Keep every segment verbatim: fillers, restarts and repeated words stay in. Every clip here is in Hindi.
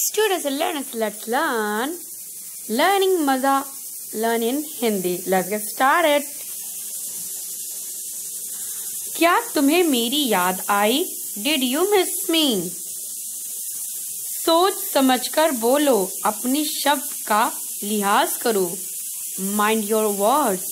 Students and learners, let's learn. Learning मजा, learn in Hindi. Let's get started. क्या तुम्हें मेरी याद आई? Did you miss me? सोच समझकर बोलो, अपनी शब्द का लिहाज करो. Mind your words.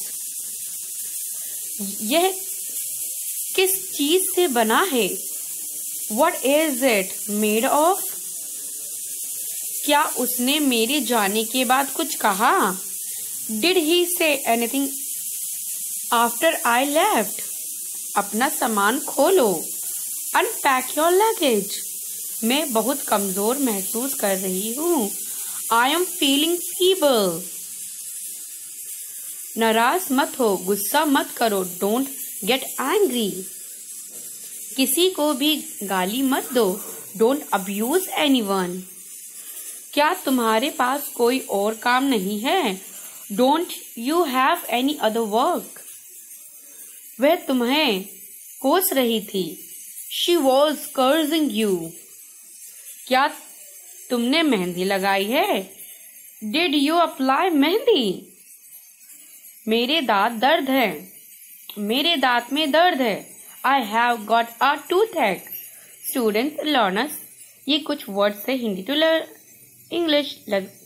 यह किस चीज से बना है? What is it made of? क्या उसने मेरे जाने के बाद कुछ कहा? Did he say anything after I left? अपना सामान खोलो. Unpack your luggage. मैं बहुत कमजोर महसूस कर रही हूँ. I am feeling feeble. नाराज मत हो, गुस्सा मत करो. Don't get angry. किसी को भी गाली मत दो. Don't abuse anyone. क्या तुम्हारे पास कोई और काम नहीं है? Don't you have any other work? वह तुम्हें कोस रही थी. She was cursing you. क्या तुमने मेहंदी लगाई है? Did you apply mehndi? मेरे दांत दर्द है. मेरे दांत में दर्द है. I have got a toothache. Students, learners, ये कुछ वर्ड्स है हिंदी टू लर्न English.